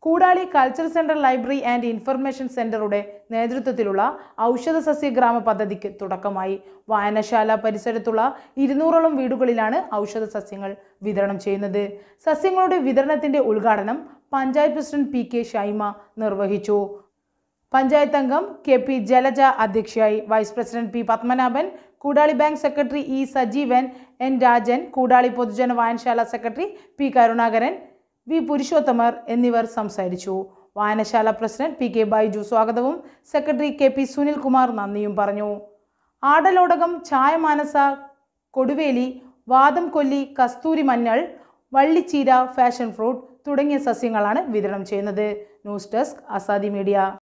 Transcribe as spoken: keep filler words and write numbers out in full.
Koodali cultural central library and information സെന്ററുടെ നേതൃത്വത്തിലുള്ള ഔഷധസസ്യ ഗ്രാമ പദ്ധതിക്ക് തുടക്കമായി. വായനശാല പരിസരത്തുള്ള ഇരുന്നൂറോളം വീടുകളിലാണ് ഔഷധ സസ്യങ്ങൾ വിതരണം ചെയ്യുന്നത്. സസ്യങ്ങളുടെ വിതരണത്തിന്റെ ഉദ്ഘാടനം panchayat president P K Shaima നിർവഹിച്ചു. പഞ്ചായത്ത് അംഗം കെ പി ജലജ അധ്യക്ഷയായി. Vice president P Padmanabhan, Koodali bank secretary E Sajeevan, N Rajan, Koodali പൊതുജന വായനശാല secretary P Karunakaran, V Purushothamar എന്നിവർ സംസാരിച്ചു. വായനശാല പ്രസിഡന്റ് പി കെ ബൈജു സ്വാഗതവും സെക്രട്ടറി കെ പി സുനിൽകുമാർ നന്ദിയും പറഞ്ഞു. ആടലോടകം, ചായമാനസ, കൊടുവേലി, വാദം കൊല്ലി, കസ്തൂരി മഞ്ഞൾ, വള്ളിച്ചീര, ഫാഷൻ ഫ്രൂട്ട് തുടങ്ങിയ സസ്യങ്ങളാണ് വിതരണം ചെയ്യുന്നത്. News desk, Azadi media.